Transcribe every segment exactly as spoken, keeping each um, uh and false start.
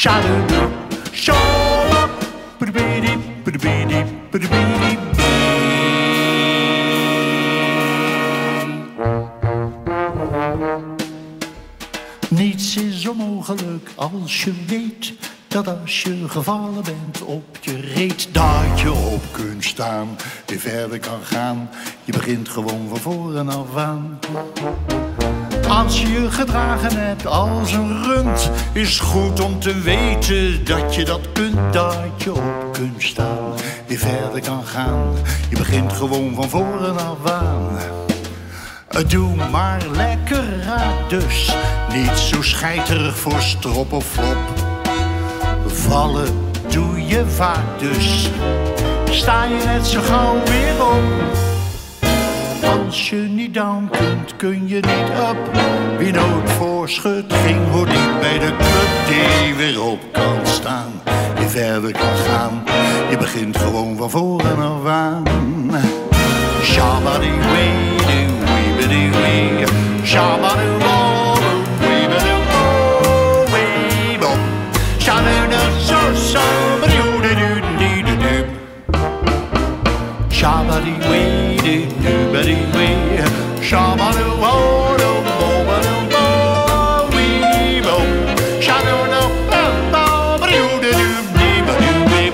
Sha-do-do, sha-ba, ba-da-bee-dee, ba-da-bee-dee, ba-da-bee-dee. Niets is onmogelijk als je weet dat als je gevallen bent op je reet, dat je op kunt staan, weer verder kan gaan. Je begint gewoon van voren af aan. Als je je gedragen hebt als een rund, is goed om te weten dat je dat kunt. Dat je op kunt staan, weer verder kan gaan. Je begint gewoon van voren af aan. Doe maar lekker raak dus, niet zo scheiterig voor strop of flop. Vallen doe je vaak dus, sta je net zo gauw weer op. Als je niet down kunt, kun je niet up. Wie nooit voorschut ging, hoort niet bij de club. Die weer op kan staan, die verder kan gaan. Je begint gewoon van voren af aan. Shabba-dee-wee-doo, wee-ba-doo-wee. Shabba-doo-woo, wee-ba-doo-woo, wee-bop. Shabba-doo-so-so-ba-doo-doo-doo-doo-doo. Shabba-dee-wee-doo-doo-ba-dee-wee. Shabba-doo-woo-doo-bo-ba-doo-bo, wee-bop. Shabba-doo-so-so-ba-doo-doo-doo-doo-doo-doo.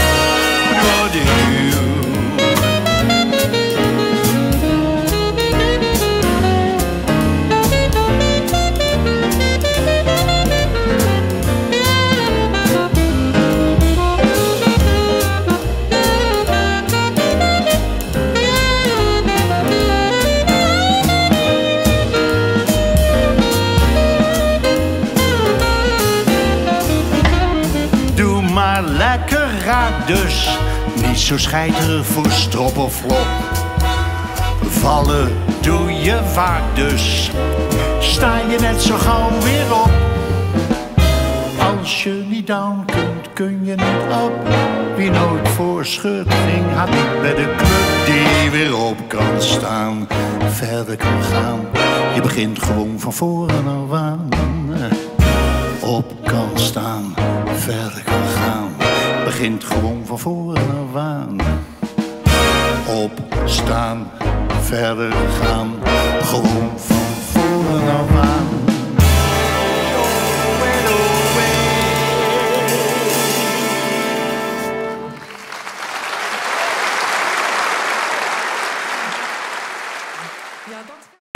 Lekker raak dus, niet zo scheiterig voor strop of flop. Vallen doe je vaak dus, sta je net zo gauw weer op. Als je niet down kunt, kun je niet up. Wie nooit voorschut ging, had niet bij de club. Die weer op kan staan, verder kan gaan. Je begint gewoon van voren af aan. Op kan staan, verder kan gaan. Begint gewoon van voren af aan. Opstaan, verder gaan. Gewoon